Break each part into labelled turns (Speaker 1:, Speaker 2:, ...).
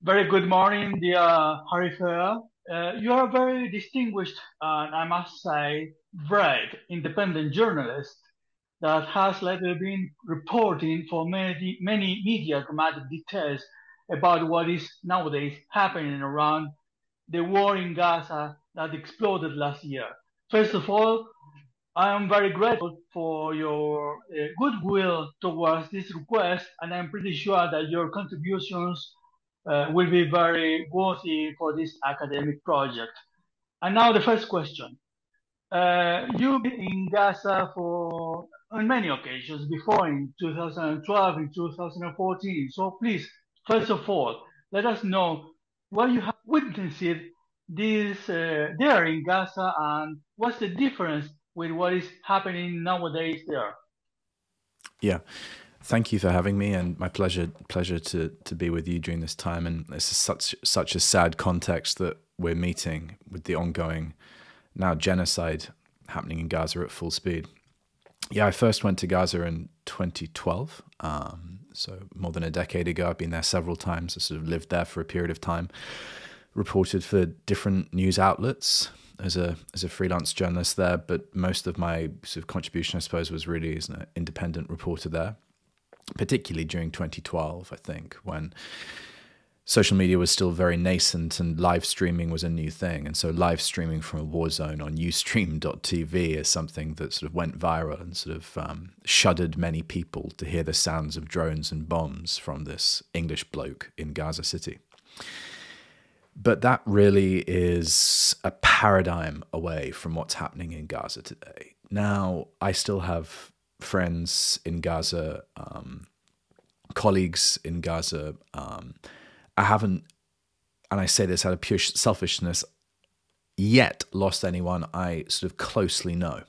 Speaker 1: Very good morning, dear Harry Fair. You are a very distinguished and I must say, brave, independent journalist that has lately been reporting for many media dramatic details about what is nowadays happening around the war in Gaza that exploded last year. First of all, I am very grateful for your goodwill towards this request, and I'm pretty sure that your contributions will be very worthy for this academic project. And now the first question. You've been in Gaza for on many occasions before in 2012, in 2014. So please, first of all, let us know what you have witnessed there in Gaza and what's the difference with what is happening nowadays there.
Speaker 2: Yeah, thank you for having me, and my pleasure to be with you during this time. And this is such a sad context that we're meeting with the ongoing now genocide happening in Gaza at full speed. Yeah, I first went to Gaza in 2012, so more than a decade ago. I've been there several times. I sort of lived there for a period of time, reported for different news outlets as a freelance journalist there, but most of my sort of contribution, I suppose, was really as an independent reporter there, particularly during 2012, I think, when social media was still very nascent and live streaming was a new thing. And so live streaming from a war zone on ustream.tv is something that sort of went viral and sort of shuddered many people to hear the sounds of drones and bombs from this English bloke in Gaza City. But that really is a paradigm away from what's happening in Gaza today. Now, I still have friends in Gaza, colleagues in Gaza. I haven't, and I say this out of pure selfishness, yet lost anyone I sort of closely know.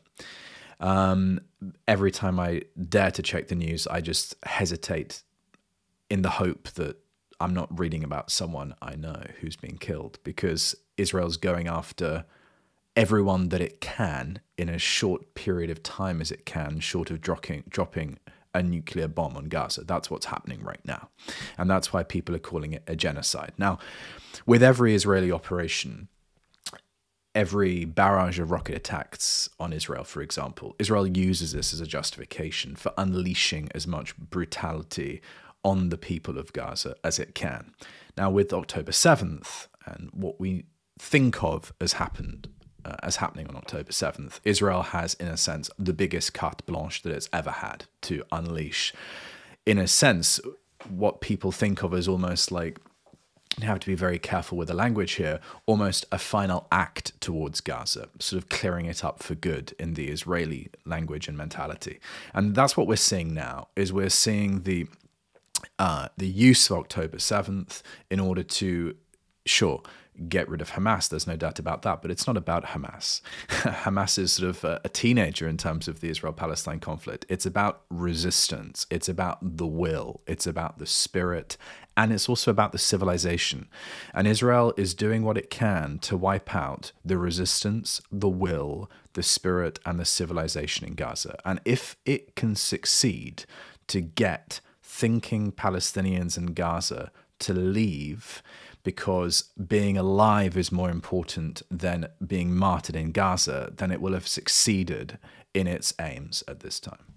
Speaker 2: Every time I dare to check the news, I just hesitate in the hope that I'm not reading about someone I know who's been killed, because Israel's going after everyone that it can in as short period of time as it can, short of dropping a nuclear bomb on Gaza. That's what's happening right now. And that's why people are calling it a genocide. Now, with every Israeli operation, every barrage of rocket attacks on Israel, for example, Israel uses this as a justification for unleashing as much brutality on the people of Gaza as it can. Now, with October 7th and what we think of as happening on October 7th, Israel has, in a sense, the biggest carte blanche that it's ever had to unleash. In a sense, what people think of as almost like, you have to be very careful with the language here, almost a final act towards Gaza, sort of clearing it up for good in the Israeli language and mentality. And that's what we're seeing now, is we're seeing the use of October 7th in order to, sure, get rid of Hamas. There's no doubt about that, but it's not about Hamas. Hamas is sort of a teenager in terms of the Israel-Palestine conflict. It's about resistance. It's about the will. It's about the spirit. And it's also about the civilization. And Israel is doing what it can to wipe out the resistance, the will, the spirit, and the civilization in Gaza. And if it can succeed to get thinking Palestinians in Gaza to leave because being alive is more important than being martyred in Gaza, then it will have succeeded in its aims at this time.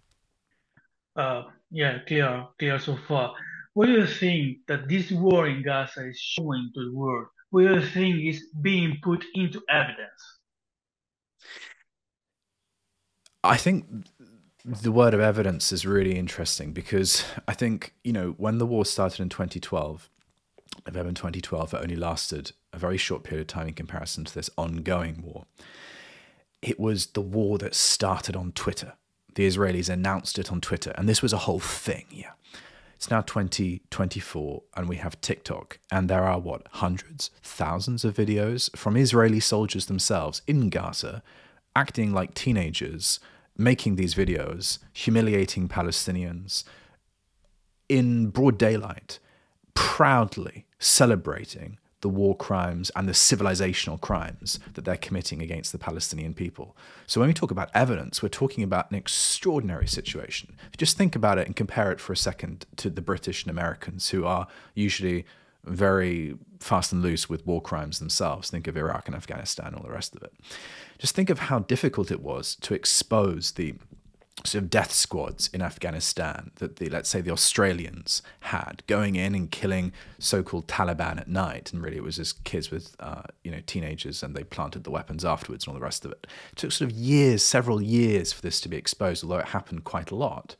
Speaker 1: Yeah, clear so far. What do you think that this war in Gaza is showing to the world? What do you think is being put into evidence?
Speaker 2: I think the word of evidence is really interesting because I think, when the war started in 2012, November 2012, it only lasted a very short period of time in comparison to this ongoing war. It was the war that started on Twitter. The Israelis announced it on Twitter, and this was a whole thing, yeah. It's now 2024, and we have TikTok, and there are, hundreds, thousands of videos from Israeli soldiers themselves in Gaza, acting like teenagers, making these videos, humiliating Palestinians in broad daylight, proudly celebrating the war crimes and the civilizational crimes that they're committing against the Palestinian people. So when we talk about evidence, we're talking about an extraordinary situation. If you just think about it and compare it for a second to the British and Americans, who are usually very fast and loose with war crimes themselves. Think of Iraq and Afghanistan, all the rest of it. Just think of how difficult it was to expose the sort of death squads in Afghanistan that let's say the Australians had, going in and killing so-called Taliban at night, and really it was just kids with teenagers, and they planted the weapons afterwards and all the rest of it. It took sort of years, several years for this to be exposed, although it happened quite a lot.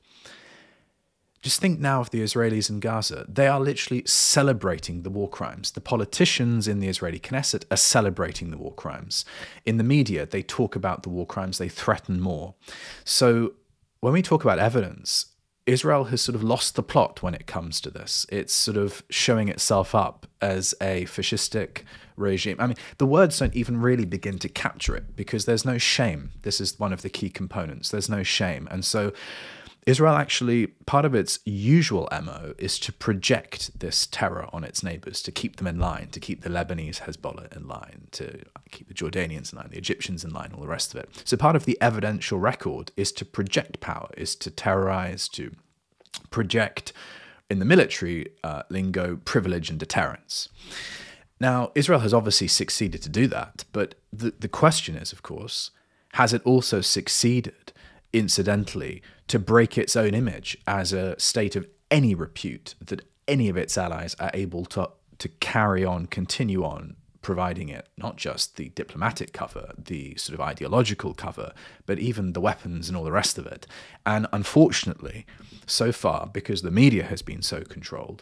Speaker 2: Just think now of the Israelis in Gaza. They are literally celebrating the war crimes. The politicians in the Israeli Knesset are celebrating the war crimes. In the media, they talk about the war crimes, they threaten more. So when we talk about evidence, Israel has sort of lost the plot when it comes to this. It's sort of showing itself up as a fascistic regime. I mean, the words don't even really begin to capture it because there's no shame. This is one of the key components. There's no shame. And so Israel actually, part of its usual MO is to project this terror on its neighbors, to keep them in line, to keep the Lebanese Hezbollah in line, to keep the Jordanians in line, the Egyptians in line, all the rest of it. So part of the evidential record is to project power, is to terrorize, to project, in the military lingo, privilege and deterrence. Now, Israel has obviously succeeded to do that, but the question is, of course, has it also succeeded, incidentally, to break its own image as a state of any repute, that any of its allies are able to carry on, continue on providing it, not just the diplomatic cover, the sort of ideological cover, but even the weapons and all the rest of it. And unfortunately, so far, because the media has been so controlled,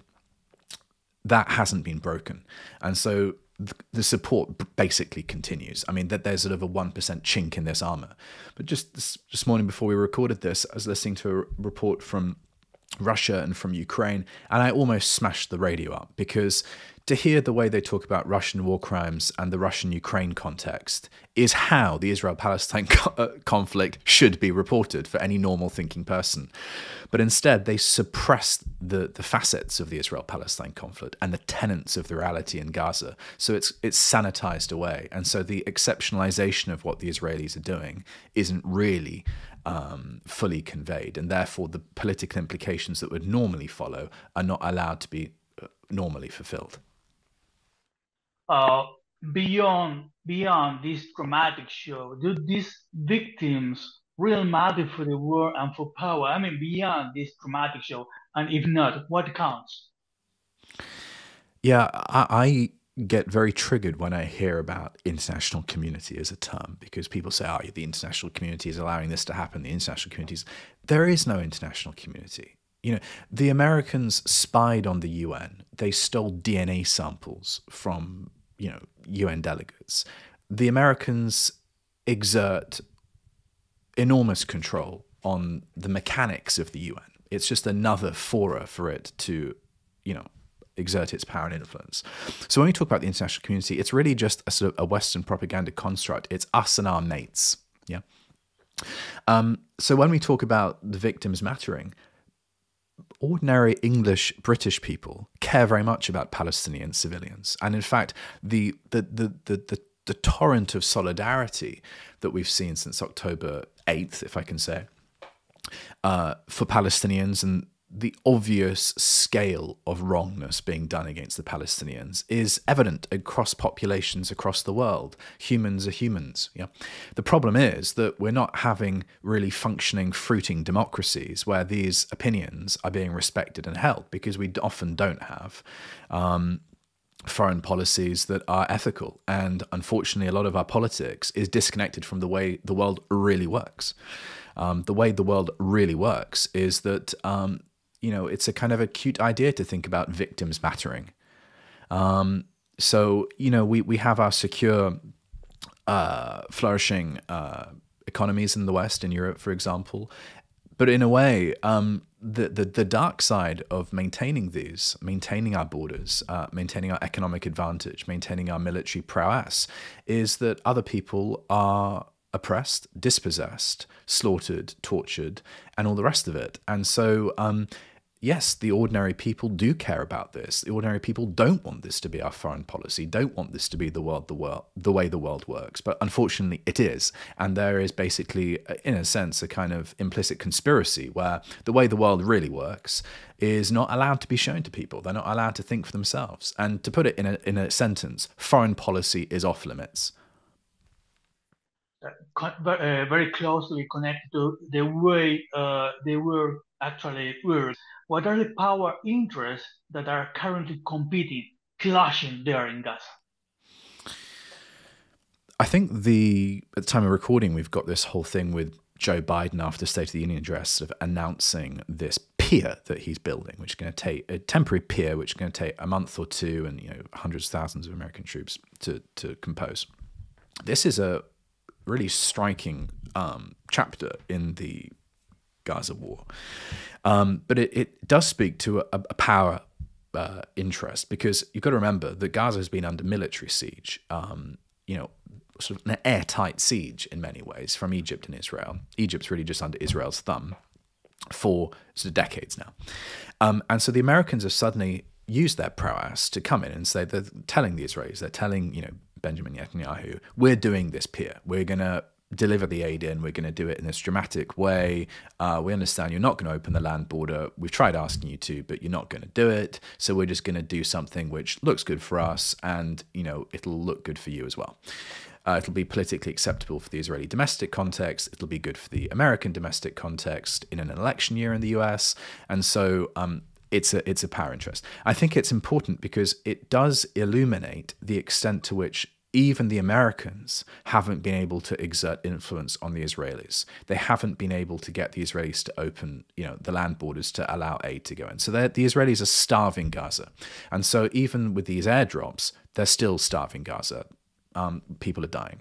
Speaker 2: that hasn't been broken. And so the support basically continues. I mean, that there's sort of a 1% chink in this armor. But just this morning before we recorded this, I was listening to a report from Russia and from Ukraine, and I almost smashed the radio up, because to hear the way they talk about Russian war crimes and the Russian-Ukraine context is how the Israel-Palestine conflict should be reported for any normal thinking person. But instead, they suppress the facets of the Israel-Palestine conflict and the tenets of the reality in Gaza. So it's sanitized away. And so the exceptionalization of what the Israelis are doing isn't really fully conveyed. And therefore, the political implications that would normally follow are not allowed to be normally fulfilled.
Speaker 1: Beyond this dramatic show, do these victims really matter for the war and for power? I mean, beyond this dramatic show, and if not, what counts?
Speaker 2: Yeah, I get very triggered when I hear about international community as a term, because people say, oh, the international community is allowing this to happen. The international communities, there is no international community. You know, the Americans spied on the UN. They stole DNA samples from, UN delegates. The Americans exert enormous control on the mechanics of the UN. It's just another fora for it to, exert its power and influence. So when we talk about the international community, it's really just a sort of a Western propaganda construct. It's us and our mates. Yeah. So when we talk about the victims mattering, ordinary English British people care very much about Palestinian civilians, and in fact, the torrent of solidarity that we've seen since October 8th, if I can say, for Palestinians, and the obvious scale of wrongness being done against the Palestinians is evident across populations across the world. Humans are humans. Yeah. The problem is that we're not having really functioning, fruiting democracies where these opinions are being respected and held, because we often don't have foreign policies that are ethical. And unfortunately, a lot of our politics is disconnected from the way the world really works. The way the world really works is that it's a kind of a cute idea to think about victims mattering. So, we have our secure, flourishing economies in the West, in Europe, for example. But in a way, the dark side of maintaining our borders, maintaining our economic advantage, maintaining our military prowess, is that other people are oppressed, dispossessed, slaughtered, tortured, and all the rest of it. And so yes, the ordinary people do care about this. The ordinary people don't want this to be our foreign policy, don't want this to be the way the world works. But unfortunately, it is. And there is basically, in a sense, a kind of implicit conspiracy where the way the world really works is not allowed to be shown to people. They're not allowed to think for themselves. And to put it in a sentence, foreign policy is off limits.
Speaker 1: Very closely connected to the way the world actually works. What are the power interests that are currently competing, clashing there in Gaza?
Speaker 2: I think at the time of recording, we've got this whole thing with Joe Biden after the State of the Union address sort of announcing this pier that he's building, which is going to take a temporary pier, which is going to take a month or two, and hundreds of thousands of American troops to compose. This is a really striking chapter in the Gaza war, but it does speak to a power interest, because you've got to remember that Gaza has been under military siege. Sort of an airtight siege in many ways from Egypt and Israel. Egypt's really just under Israel's thumb for sort of decades now. And so the Americans have suddenly used their prowess to come in and say, they're telling the Israelis, they're telling, Benjamin Netanyahu, we're doing this pier. We're going to deliver the aid in. We're going to do it in this dramatic way. We understand you're not going to open the land border. We've tried asking you to, but you're not going to do it. So we're just going to do something which looks good for us, and it'll look good for you as well. It'll be politically acceptable for the Israeli domestic context. It'll be good for the American domestic context in an election year in the US. And so it's a power interest. I think it's important because it does illuminate the extent to which even the Americans haven't been able to exert influence on the Israelis. They haven't been able to get the Israelis to open, the land borders to allow aid to go in. So the Israelis are starving Gaza. And so even with these airdrops, they're still starving Gaza. People are dying.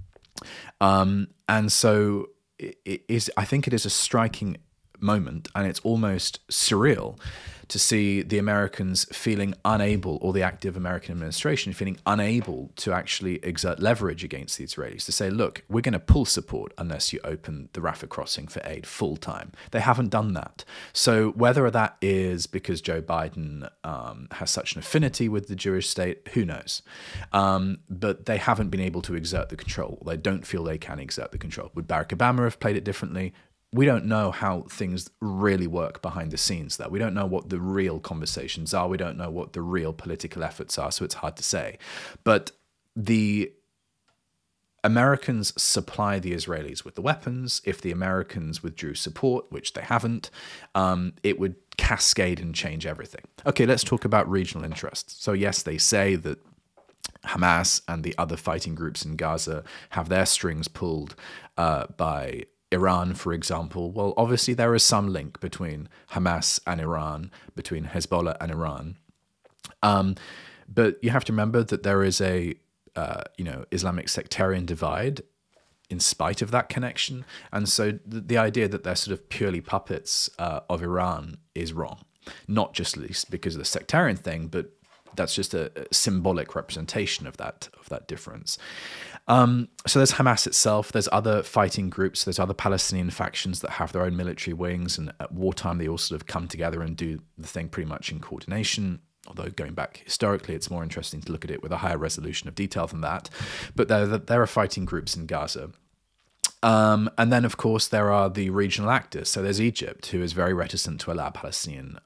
Speaker 2: And so I think it is a striking moment, and it's almost surreal to see the Americans feeling unable, or the active American administration feeling unable to actually exert leverage against the Israelis, to say, look, we're going to pull support unless you open the Rafah crossing for aid full time. They haven't done that. So whether that is because Joe Biden has such an affinity with the Jewish state, who knows? But they haven't been able to exert the control. They don't feel they can exert the control. Would Barack Obama have played it differently? We don't know how things really work behind the scenes there. We don't know what the real conversations are. We don't know what the real political efforts are, so it's hard to say. But the Americans supply the Israelis with the weapons. If the Americans withdrew support, which they haven't, it would cascade and change everything. Okay, let's talk about regional interests. So yes, they say that Hamas and the other fighting groups in Gaza have their strings pulled by Iran, for example. Well, obviously there is some link between Hamas and Iran, between Hezbollah and Iran. But you have to remember that there is a Islamic sectarian divide in spite of that connection. And so the idea that they're sort of purely puppets of Iran is wrong. Not just least because of the sectarian thing, but that's just a symbolic representation of that difference. So there's Hamas itself, there's other fighting groups, there's other Palestinian factions that have their own military wings, and at wartime they all sort of come together and do the thing pretty much in coordination. Although going back historically, it's more interesting to look at it with a higher resolution of detail than that. But there are fighting groups in Gaza. And then, of course, there are the regional actors. So there's Egypt, who is very reticent to allow Palestinians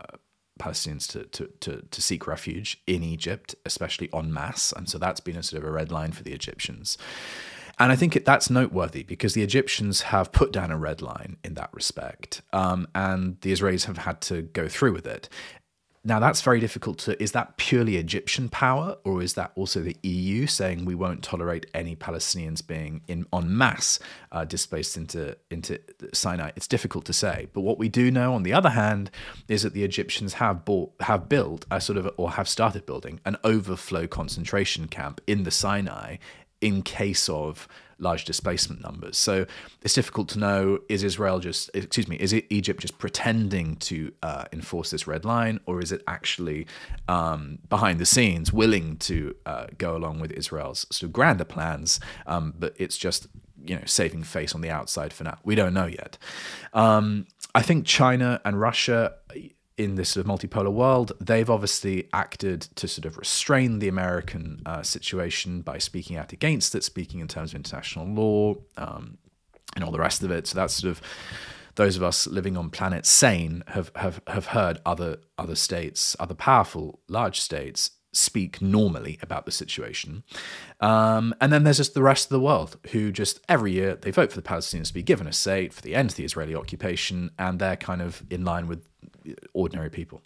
Speaker 2: to seek refuge in Egypt, especially en masse. And so that's been a sort of a red line for the Egyptians. And I think that's noteworthy because the Egyptians have put down a red line in that respect. And the Israelis have had to go through with it. Now, that's very difficult to, is that purely Egyptian power, or is that also the EU saying we won't tolerate any Palestinians being en masse displaced into Sinai? It's difficult to say. But what we do know, on the other hand, is that the Egyptians have built a sort of, or have started building, an overflow concentration camp in the Sinai in case of large displacement numbers. So it's difficult to know, is Egypt just pretending to enforce this red line, or is it actually behind the scenes willing to go along with Israel's sort of grander plans, but it's just saving face on the outside for now. We don't know yet. I think China and Russia, in this sort of multipolar world, they've obviously acted to sort of restrain the American situation by speaking out against it, speaking in terms of international law, and all the rest of it. So that's sort of, those of us living on planet sane have heard other states, other powerful large states, speak normally about the situation. And then there's just the rest of the world who just every year they vote for the Palestinians to be given a say, for the end of the Israeli occupation, and they're kind of in line with ordinary people.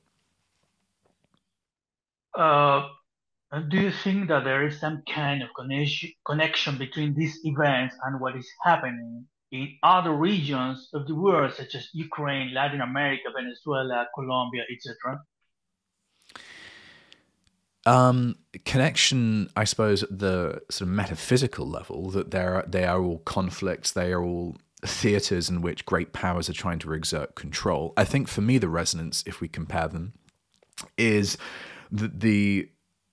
Speaker 1: Do you think that there is some kind of connection between these events and what is happening in other regions of the world, such as Ukraine, Latin America, Venezuela, Colombia, etc.?
Speaker 2: Connection, I suppose, at the sort of metaphysical level, that they are all conflicts, they are all theaters in which great powers are trying to exert control. I think for me the resonance, if we compare them, is that the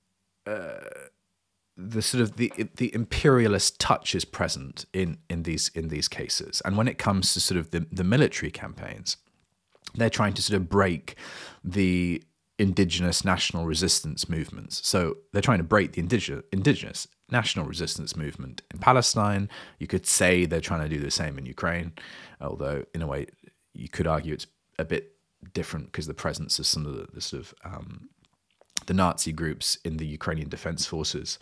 Speaker 2: sort of the imperialist touch is present in these cases. And when it comes to sort of the military campaigns, they're trying to sort of break the indigenous national resistance movements. So they're trying to break the indigenous national resistance movement in Palestine. You could say they're trying to do the same in Ukraine, although in a way you could argue it's a bit different because the presence of some of the sort of the Nazi groups in the Ukrainian Defense Forces.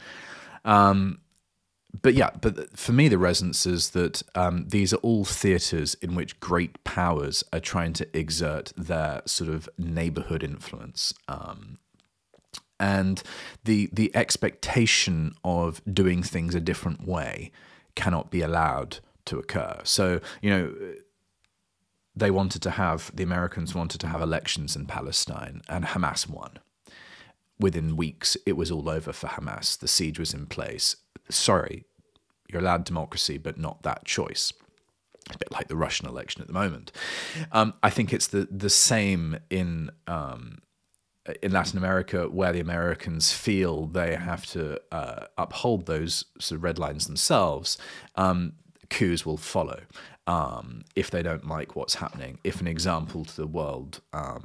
Speaker 2: But for me, the resonance is that these are all theaters in which great powers are trying to exert their sort of neighborhood influence. And the expectation of doing things a different way cannot be allowed to occur. So, the Americans wanted to have elections in Palestine, and Hamas won. Within weeks, it was all over for Hamas. The siege was in place. Sorry, you're allowed democracy, but not that choice. A bit like the Russian election at the moment. I think it's the same in Latin America, where the Americans feel they have to uphold those sort of red lines themselves. Coups will follow if they don't like what's happening. If an example to the world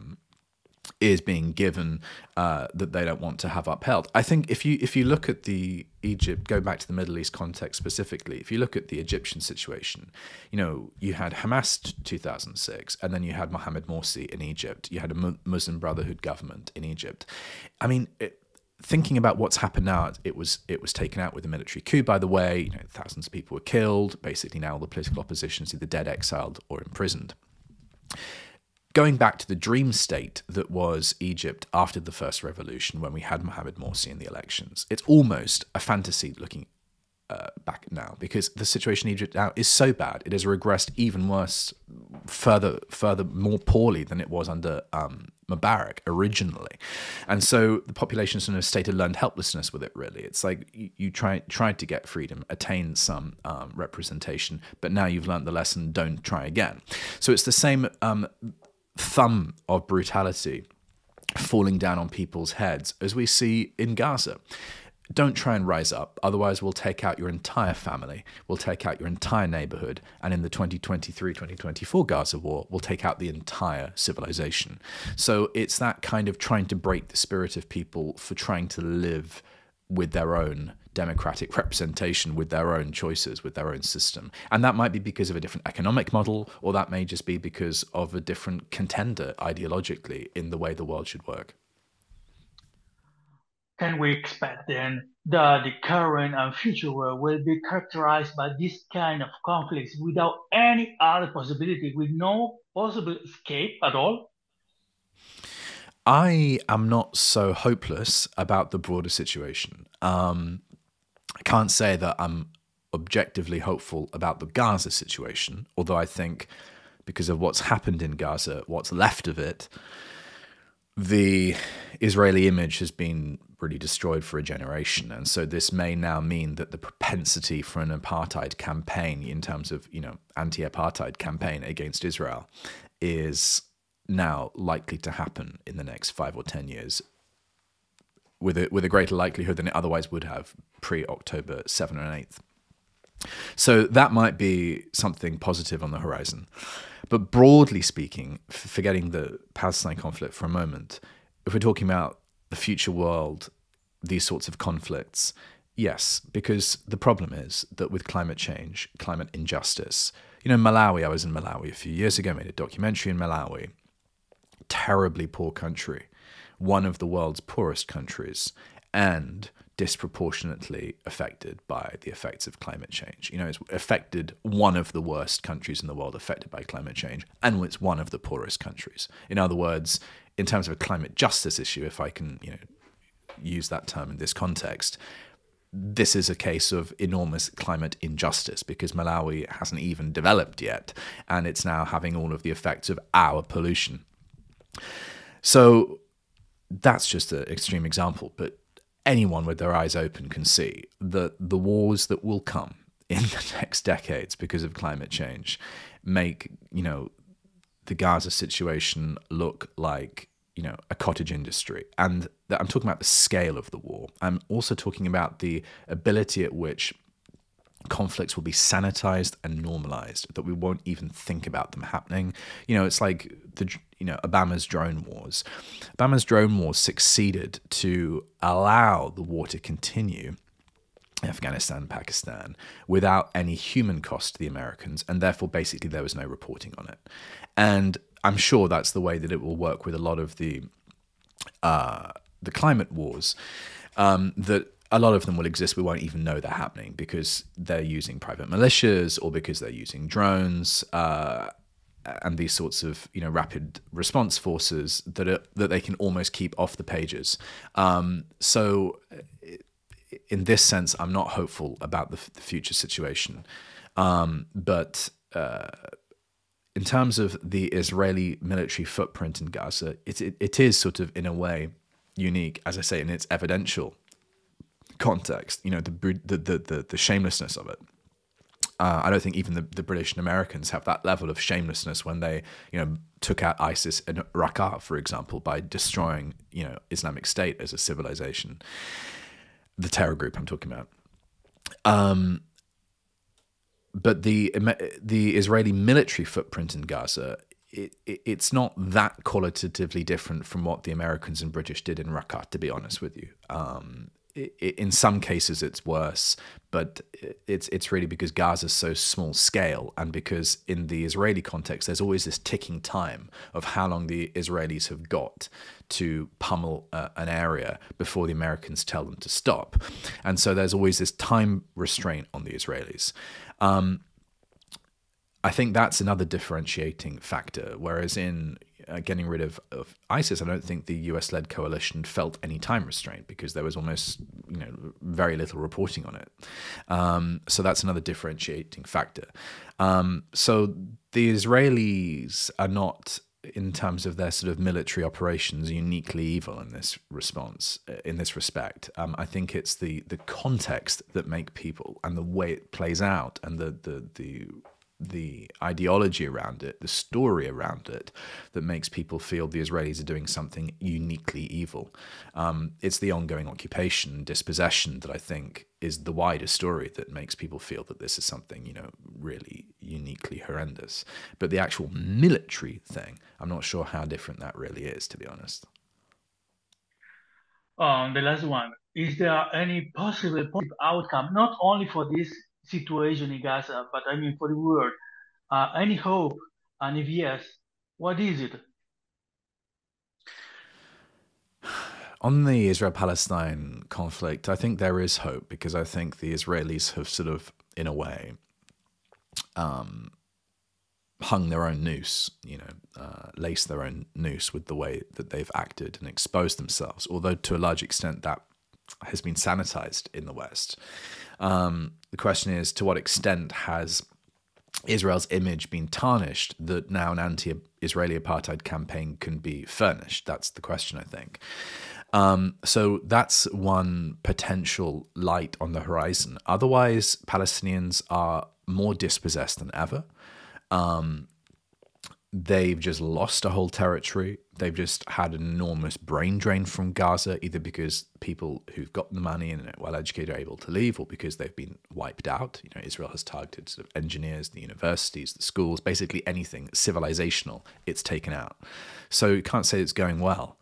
Speaker 2: is being given that they don't want to have upheld. I think if you look at the Egypt, go back to the Middle East context specifically, if you look at the Egyptian situation, you had Hamas 2006, and then you had Mohamed Morsi in Egypt. You had a Muslim Brotherhood government in Egypt. I mean, thinking about what's happened now, it was taken out with a military coup, by the way. Thousands of people were killed. Basically now the political opposition is either dead, exiled, or imprisoned. Going back to the dream state that was Egypt after the first revolution, when we had Mohamed Morsi in the elections, it's almost a fantasy looking back now, because the situation in Egypt now is so bad. It has regressed even worse, further more poorly than it was under Mubarak originally. And so the population is in a state of learned helplessness with it, really. It's like you tried to get freedom, attain some representation, but now you've learned the lesson, don't try again. So it's the same thumb of brutality falling down on people's heads as we see in Gaza. Don't try and rise up, otherwise we'll take out your entire family, we'll take out your entire neighborhood, and in the 2023-2024 Gaza war, we'll take out the entire civilization. So it's that kind of trying to break the spirit of people for trying to live with their own democratic representation, with their own choices, with their own system. And that might be because of a different economic model, or that may just be because of a different contender ideologically in the way the world should work.
Speaker 1: Can we expect then that the current and future world will be characterized by this kind of conflicts without any other possibility, with no possible escape at all?
Speaker 2: I am not so hopeless about the broader situation. I can't say that I'm objectively hopeful about the Gaza situation, although I think because of what's happened in Gaza, what's left of it, the Israeli image has been really destroyed for a generation. And so this may now mean that the propensity for an apartheid campaign, in terms of, anti-apartheid campaign against Israel, is now likely to happen in the next 5 or 10 years with a greater likelihood than it otherwise would have pre-October 7th and 8th. So that might be something positive on the horizon. But broadly speaking, forgetting the Palestine conflict for a moment, if we're talking about the future world, these sorts of conflicts, yes, because the problem is that with climate change, climate injustice, Malawi, I was in Malawi a few years ago, made a documentary in Malawi, terribly poor country, one of the world's poorest countries, and disproportionately affected by the effects of climate change. It's affected one of the worst countries in the world affected by climate change, and it's one of the poorest countries. In other words, in terms of a climate justice issue, if I can, use that term in this context, this is a case of enormous climate injustice because Malawi hasn't even developed yet, and it's now having all of the effects of our pollution. So that's just an extreme example, but anyone with their eyes open can see that the wars that will come in the next decades because of climate change make, the Gaza situation look like, a cottage industry. And I'm talking about the scale of the war. I'm also talking about the ability at which conflicts will be sanitized and normalized, that we won't even think about them happening. It's like Obama's drone wars. Obama's drone wars succeeded to allow the war to continue in Afghanistan, Pakistan, without any human cost to the Americans, and therefore basically there was no reporting on it. And I'm sure that's the way that it will work with a lot of the climate wars, that a lot of them will exist. We won't even know they're happening because they're using private militias or because they're using drones and these sorts of rapid response forces that they can almost keep off the pages. So in this sense, I'm not hopeful about the future situation. But in terms of the Israeli military footprint in Gaza, it is sort of in a way unique, as I say, in its evidential context. The shamelessness of it. I don't think even the British and Americans have that level of shamelessness when they took out ISIS in Raqqa, for example, by destroying Islamic State as a civilization, the terror group I'm talking about. But the Israeli military footprint in Gaza, it's not that qualitatively different from what the Americans and British did in Raqqa, to be honest with you. In some cases it's worse, but it's really because Gaza's so small scale, and because in the Israeli context there's always this ticking time of how long the Israelis have got to pummel an area before the Americans tell them to stop. And so there's always this time restraint on the Israelis. I think that's another differentiating factor, whereas in getting rid of ISIS, I don't think the US-led coalition felt any time restraint because there was almost very little reporting on it. So that's another differentiating factor. So the Israelis are not, in terms of their sort of military operations, uniquely evil in this respect. I think it's the context that make people, and the way it plays out, and the ideology around it, the story around it, that makes people feel the Israelis are doing something uniquely evil. It's the ongoing occupation, dispossession that I think is the wider story that makes people feel that this is something, really uniquely horrendous. But the actual military thing, I'm not sure how different that really is, to be honest.
Speaker 1: The last one, is there any possible outcome, not only for this situation in Gaza, but I mean for the world? Any hope? And if yes, what is it?
Speaker 2: On the Israel-Palestine conflict, I think there is hope, because I think the Israelis have sort of, in a way, hung their own noose, laced their own noose with the way that they've acted and exposed themselves, although to a large extent that has been sanitized in the West. The question is, to what extent has Israel's image been tarnished that now an anti-Israeli apartheid campaign can be furnished? That's the question, I think. So that's one potential light on the horizon. Otherwise, Palestinians are more dispossessed than ever. They've just lost a whole territory. They've just had an enormous brain drain from Gaza, either because people who've got the money and are well educated are able to leave, or because they've been wiped out. You know, Israel has targeted sort of engineers, the universities, the schools, basically anything civilizational, it's taken out. So you can't say it's going well.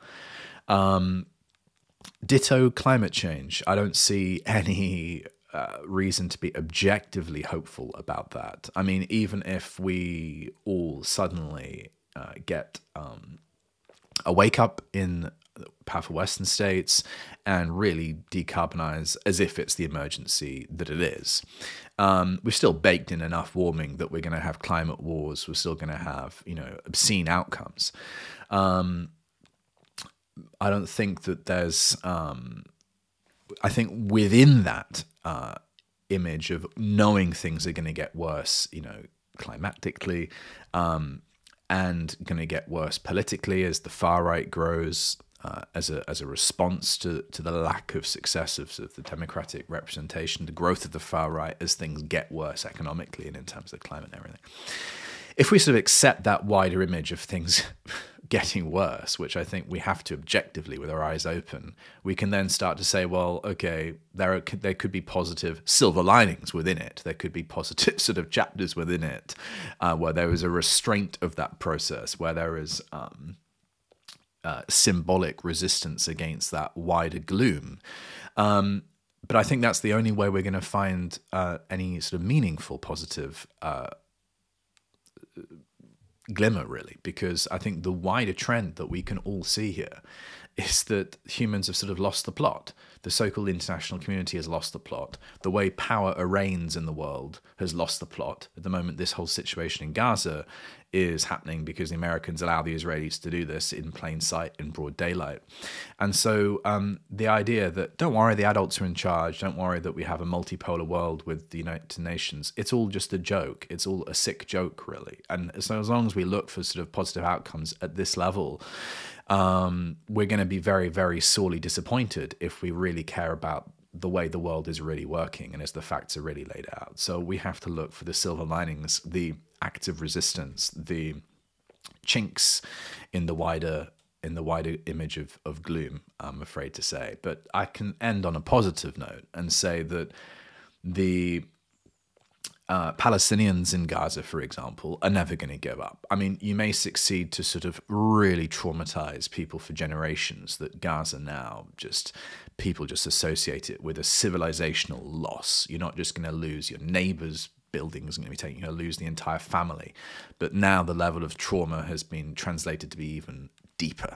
Speaker 2: Ditto climate change. I don't see any reason to be objectively hopeful about that. I mean, even if we all suddenly get a wake up in powerful Western states and really decarbonize as if it's the emergency that it is, we're still baked in enough warming that we're going to have climate wars. We're still going to have, you know, obscene outcomes. I don't think that there's, I think within that image of knowing things are going to get worse, you know, climatically, and going to get worse politically as the far right grows, as a response to the lack of success of sort of the democratic representation, the growth of the far right as things get worse economically and in terms of climate and everything. If we sort of accept that wider image of things getting worse, which I think we have to objectively with our eyes open, we can then start to say, well, okay, there could be positive silver linings within it. There could be positive sort of chapters within it, where there is a restraint of that process, where there is symbolic resistance against that wider gloom. But I think that's the only way we're going to find any sort of meaningful positive glimmer, really, because I think the wider trend that we can all see here is that humans have sort of lost the plot. The so-called international community has lost the plot. The way power reigns in the world has lost the plot. At the moment, this whole situation in Gaza is happening because the Americans allow the Israelis to do this in plain sight, in broad daylight. And so the idea that, don't worry, the adults are in charge, don't worry that we have a multipolar world with the United Nations, it's all just a joke. It's all a sick joke, really. And so as long as we look for sort of positive outcomes at this level, we're going to be very, very sorely disappointed if we really care about the way the world is really working and as the facts are really laid out. So we have to look for the silver linings, the active resistance, the chinks in the wider image of gloom, I'm afraid to say. But I can end on a positive note and say that the Palestinians in Gaza, for example, are never going to give up. I mean, you may succeed to sort of really traumatize people for generations, that Gaza now people just associate it with a civilizational loss. You're not just going to lose your neighbor's buildings, going to be taken, you're going to lose the entire family. But now the level of trauma has been translated to be even deeper.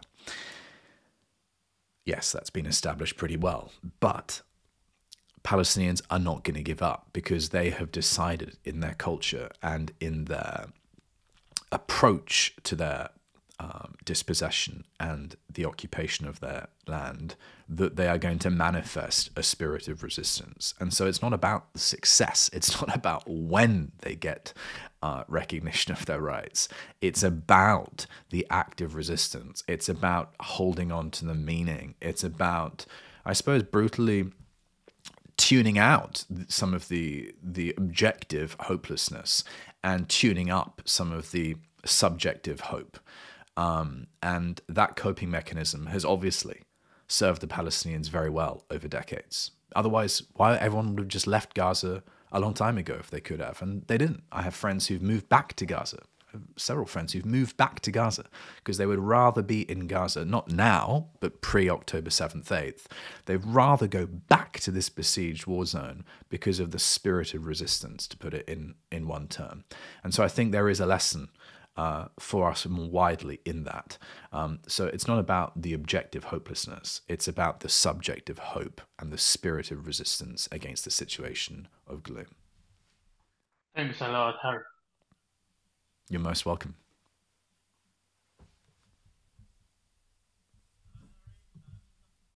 Speaker 2: Yes, that's been established pretty well, but Palestinians are not going to give up because they have decided in their culture and in their approach to their dispossession and the occupation of their land that they are going to manifest a spirit of resistance. And so it's not about the success. It's not about when they get recognition of their rights. It's about the active resistance. It's about holding on to the meaning. It's about, I suppose, brutally tuning out some of the objective hopelessness and tuning up some of the subjective hope. And that coping mechanism has obviously served the Palestinians very well over decades. Otherwise, why everyone would have just left Gaza a long time ago if they could have, and they didn't. I have friends who've moved back to Gaza. Several friends who've moved back to Gaza because they would rather be in Gaza, not now, but pre-October 7th, 8th. They'd rather go back to this besieged war zone because of the spirit of resistance, to put it in one term. And so I think there is a lesson for us more widely in that. So it's not about the objective hopelessness. It's about the subjective hope and the spirit of resistance against the situation of gloom.
Speaker 1: Thanks a lot, Harry.
Speaker 2: You're most welcome.